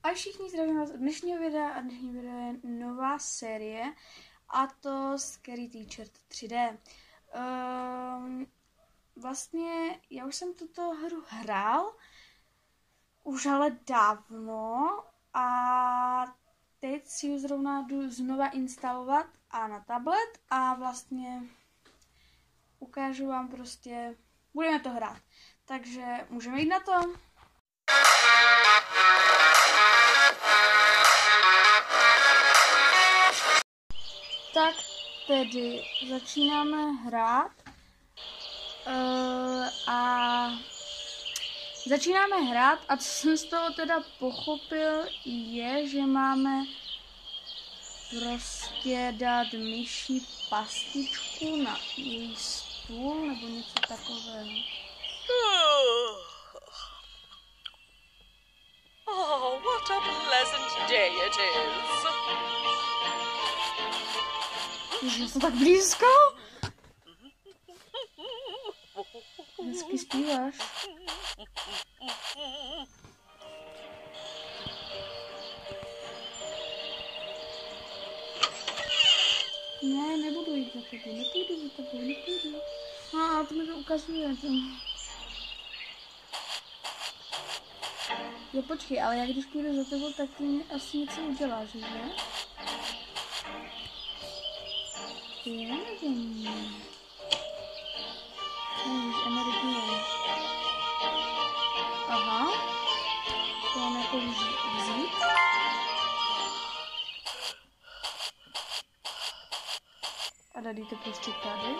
A všichni zdravím vás od dnešního videa a dnešní video je nová série a to Scary Teacher 3D. Vlastně já už jsem tuto hru hrál už ale dávno a teď si ji zrovna jdu znova instalovat a na tablet a vlastně ukážu vám prostě, budeme to hrát. Takže můžeme jít na to. Tak tedy začínáme hrát a co jsem z toho teda pochopil je, že máme prostě dát myši pastičku na její stůl nebo něco takového. Oh, what a pleasant day it is. Ježiš, jsem tak blízko? Hezky zpíváš. Ne, nebudu jít za tebou, nepůjdu. A to mi to ukazuje. Jo, počkej, ale já když půjdu za tebou, tak ty mě asi něco uděláš, že? Já nevím. Nevíš, energie. Aha. To mám jako vzít. A dát to prostě tady.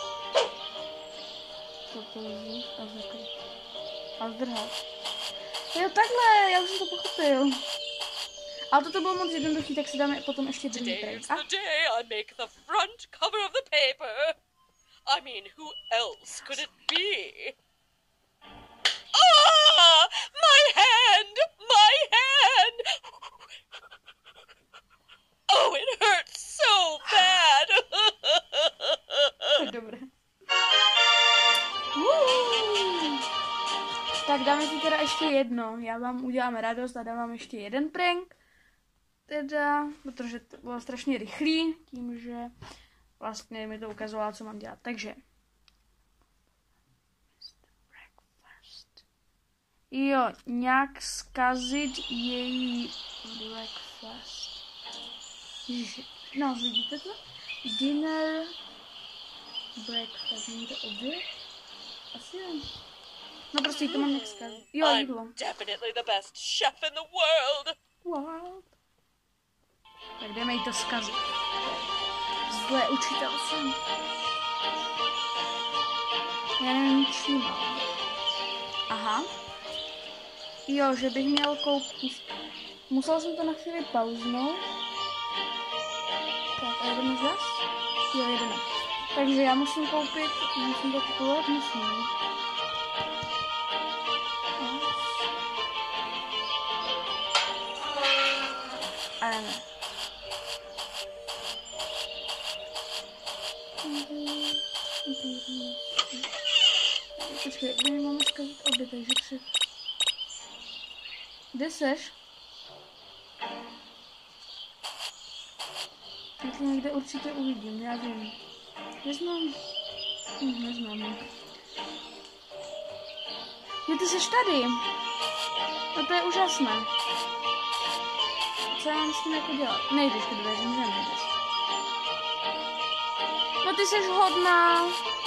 Toto vzít a zakrýt. A zdrhat. Jo, takhle, já už jsem to pochopil. Ale toto bylo moc jednoduchý, tak si dáme potom ještě druhý prank. Today's the day I make the front cover of the paper. I mean, who else could it be? Ah! My hand! My hand! Oh, it hurts so bad! Tak dobré. Tak dáme si teda ještě jedno. Já vám udělám radost a dám vám ještě jeden prank. Teda, protože to bylo strašně rychlý, tím, že vlastně mi to ukazovalo, co mám dělat. Takže. Jo, nějak zkazit její breakfast. No, vidíte to? Dinner, breakfast, není to oběd? Asi jo. No prostě to mám nějak zkazit. Jo, jídlo. I'm definitely the best chef in the world. Wow. Tak jdeme jí to zkazit. Zlé učitel jsem. Já nevím, čím mám. Aha. Jo, že bych měl koupit. Musel jsem to na chvíli pauznout. Tak, a jedeme zas? Jo, jedeme. Takže já musím koupit, musím to kupovat, musím. A jdeme. Počkej, my máme zkazit obě, takže 3. Kde seš? Já tě někde určitě uvidím, já vím. Neznám. Neznám. Jo, ty seš tady. No to je úžasné. Co já mám s tím jako dělat? Nejdeš ke dveřím, že nejdeš. No ty seš hodná.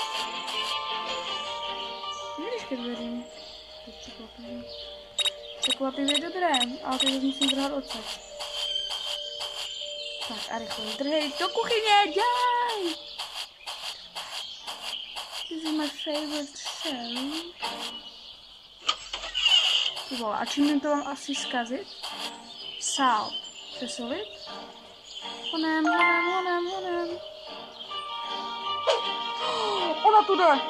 Nejdeš ke dveřím. To je překvapivě. Překvapivě dobré, ale teď musím drhat odsud. Tak a rychle drhej do kuchyně, dělej! This is my favorite show. Ty vole, a čím mi to mám asi zkazit? Sál. Přesolit? Honem. Ona tu jde!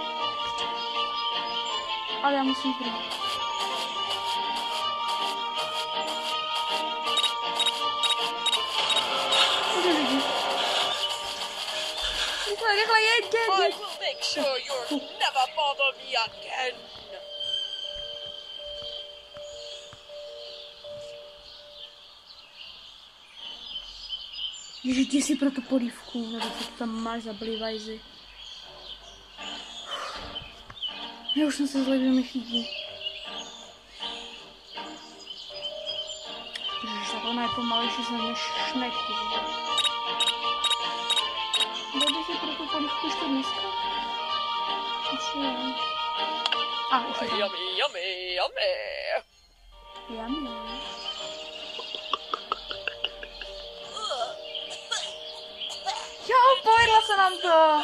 Ale já musím prý. Rychle, jeď! I will make sure you'll never bother me again. Ježi, jdi si pro tu polívku, nebo co to tam máš za blivajzy. Já už jsem se zle, že mi chytí. Ježiš, tak ona je pomalejší se než šnek. Jde si pro tu polívku ještě dneska? Asi jo. A, už je tam. Yummy, yummy, yummy. Yummy. Jo, povedla se nám to.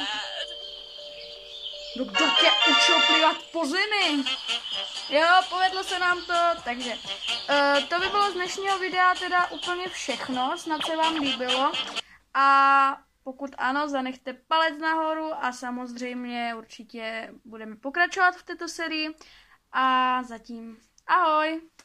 No kdo tě učil plivat po zemi? Jo, povedlo se nám to, takže to by bylo z dnešního videa teda úplně všechno, snad se vám líbilo a pokud ano, zanechte palec nahoru a samozřejmě určitě budeme pokračovat v této sérii a zatím ahoj!